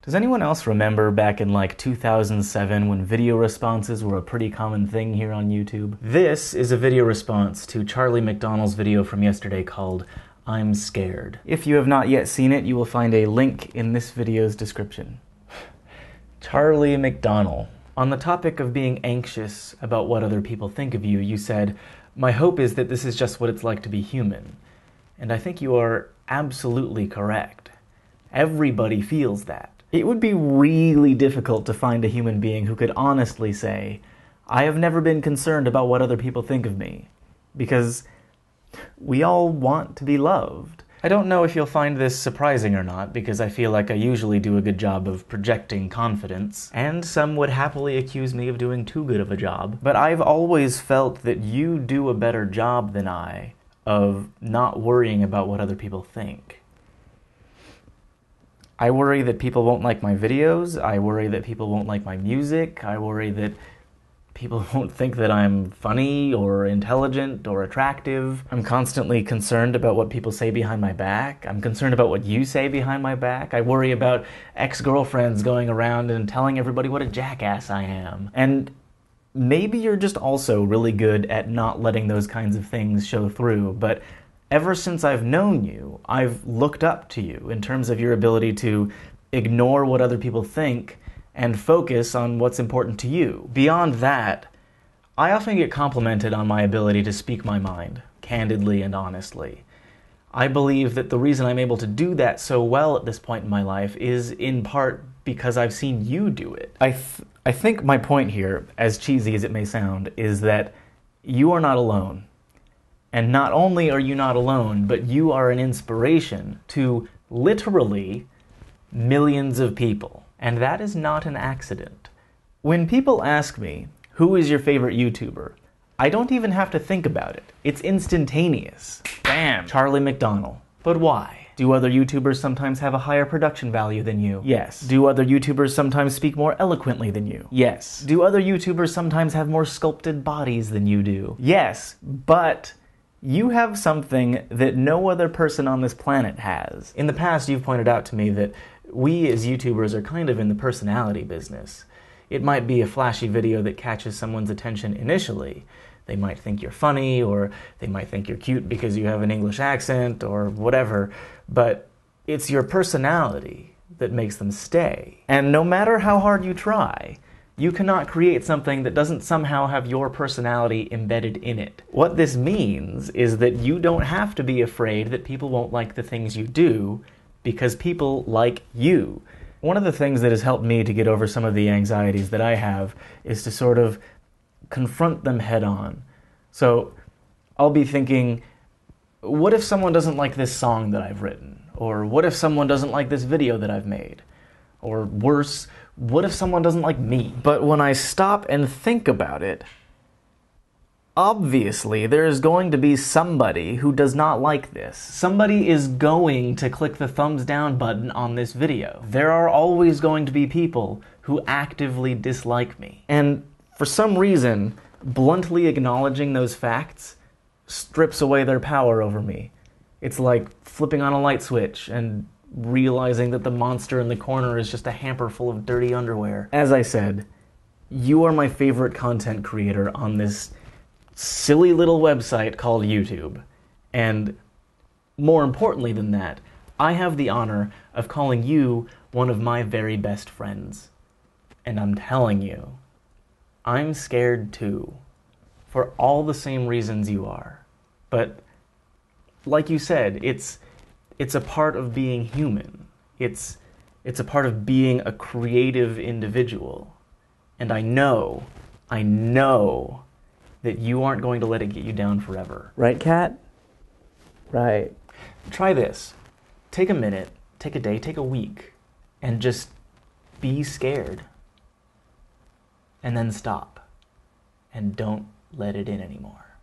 Does anyone else remember back in like 2007 when video responses were a pretty common thing here on YouTube? This is a video response to Charlie McDonnell's video from yesterday called I'm Scared. If you have not yet seen it, you will find a link in this video's description. Charlie McDonnell. On the topic of being anxious about what other people think of you, you said, "My hope is that this is just what it's like to be human." And I think you are absolutely correct. Everybody feels that. It would be really difficult to find a human being who could honestly say, I have never been concerned about what other people think of me. Because we all want to be loved. I don't know if you'll find this surprising or not, because I feel like I usually do a good job of projecting confidence, and some would happily accuse me of doing too good of a job. But I've always felt that you do a better job than I of not worrying about what other people think. I worry that people won't like my videos, I worry that people won't like my music, I worry that people won't think that I'm funny or intelligent or attractive. I'm constantly concerned about what people say behind my back. I'm concerned about what you say behind my back. I worry about ex-girlfriends going around and telling everybody what a jackass I am. And maybe you're just also really good at not letting those kinds of things show through, but ever since I've known you, I've looked up to you in terms of your ability to ignore what other people think and focus on what's important to you. Beyond that, I often get complimented on my ability to speak my mind, candidly and honestly. I believe that the reason I'm able to do that so well at this point in my life is in part because I've seen you do it. I think my point here, as cheesy as it may sound, is that you are not alone. And not only are you not alone, but you are an inspiration to literally millions of people. And that is not an accident. When people ask me, who is your favorite YouTuber? I don't even have to think about it. It's instantaneous. Bam! Charlie McDonnell. But why? Do other YouTubers sometimes have a higher production value than you? Yes. Do other YouTubers sometimes speak more eloquently than you? Yes. Do other YouTubers sometimes have more sculpted bodies than you do? Yes. But you have something that no other person on this planet has. In the past, you've pointed out to me that we as YouTubers are kind of in the personality business. It might be a flashy video that catches someone's attention initially. They might think you're funny, or they might think you're cute because you have an English accent, or whatever, but it's your personality that makes them stay. And no matter how hard you try, you cannot create something that doesn't somehow have your personality embedded in it. What this means is that you don't have to be afraid that people won't like the things you do, because people like you. One of the things that has helped me to get over some of the anxieties that I have is to sort of confront them head on. So I'll be thinking, what if someone doesn't like this song that I've written? Or what if someone doesn't like this video that I've made? Or worse, what if someone doesn't like me? But when I stop and think about it, obviously, there is going to be somebody who does not like this. Somebody is going to click the thumbs down button on this video. There are always going to be people who actively dislike me. And for some reason, bluntly acknowledging those facts strips away their power over me. It's like flipping on a light switch and realizing that the monster in the corner is just a hamper full of dirty underwear. As I said, you are my favorite content creator on this silly little website called YouTube. And more importantly than that, I have the honor of calling you one of my very best friends. And I'm telling you, I'm scared too, for all the same reasons you are. But like you said, it's a part of being human. It's a part of being a creative individual. And I know that you aren't going to let it get you down forever. Right, Kat? Right. Try this. Take a minute, take a day, take a week, and just be scared. And then stop. And don't let it in anymore.